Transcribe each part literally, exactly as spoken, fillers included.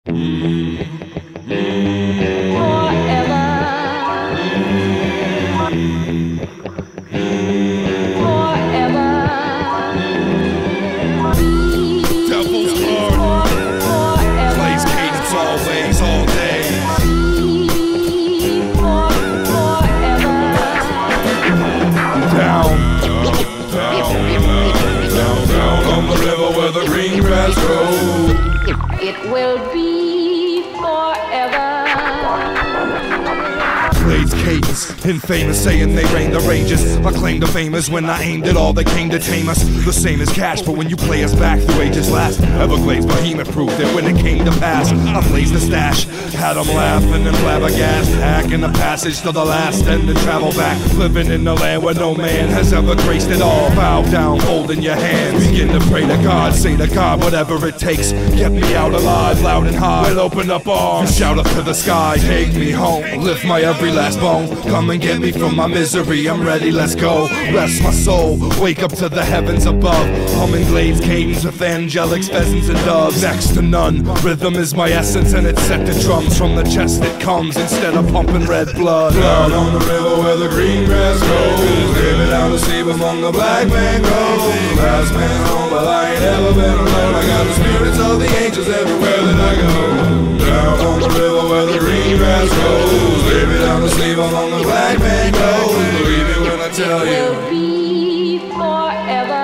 It will be forever. Glades Cadence, infamous, saying they reign the ranges. I claim the famous when I aimed at all that came to tame us. The same as cash, but when you play us back through ages last, Everglades behemoth proved that when it came to pass, I blazed the stash, had them laughing and flabbergasted, hacking the passage to the last and then travel back, living in the land where no man has ever graced it all. Bow down, holding your hands, begin to pray to God, say to God whatever it takes, get me out alive, loud and high, with open up arms, shout up to the sky, take me home, lift my every last bone, come and get me from my misery, I'm ready, let's go, rest my soul, wake up to the heavens above, humming Glades Cadence with angelics, pheasants and doves, next to none, rhythm is my essence and it's set to drums, from the chest it comes instead of pumping red blood. Down on the river where the green grass grows, living out to sleep among the black mangroves, last man home but I ain't ever been alone, I got the spirits of the angels everywhere that I go. Down on the river where the green grass grows, living out to sleep among the black mangroves, believe me when I tell you. It will be forever.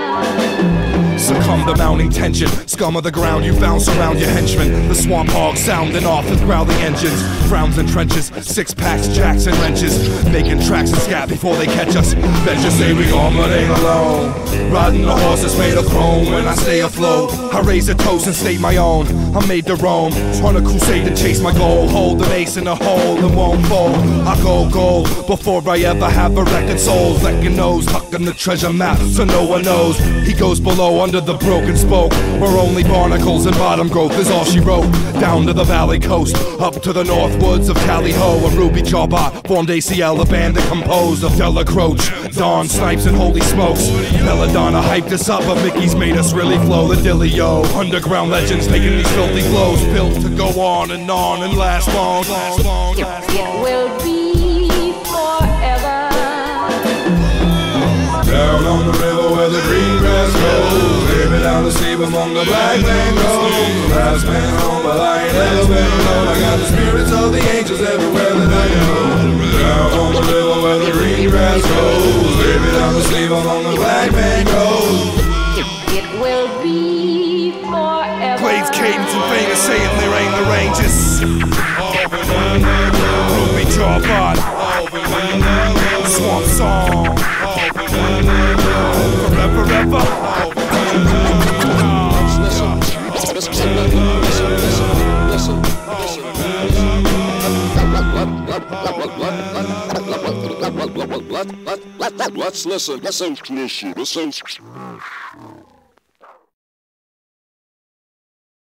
Succumb to mounting tension, scum of the ground you found surround your henchmen. The swamp hogs sounding off with growling engines, frowns and trenches, six packs, jacks and wrenches, making tracks and scat before they catch us. Let's just say we gone but ain't alone, riding the horses made of chrome. When I stay afloat, I raise a toast and state my own. I'm made to roam, on a crusade to chase my goal, hold an ace in a hole and won't fold. I go gold before I ever have a record sold, lecking nose, tucking the treasure map so no one knows. He goes below under the broken spoke, where only barnacles and bottom growth is all she wrote. Down to the valley coast, up to the north woods of Tally-Ho, a Rubee Jawbotik formed A C L, a band that composed of Della Croce, Dawn, Snipes, and Holy Smokes. Belladonna hyped us up, but Mickey's made us really flow. The Dilly-O, underground legends making these filthy flows, built to go on and on and last long, last long, last long. It will be forever. Down on the river where the green grass grows, living out to sleep among the black mangroves, last man home but I ain't ever been alone, I got the spirits of the angels everywhere that I go. Down on the river where the green grass grows, living out to sleep among the black mangroves. It will be forever. Glades Cadence and famous saying they reign the ranges. Rubee Jawbotik, swamp song, forever, ever. Let's listen, listen, listen, listen.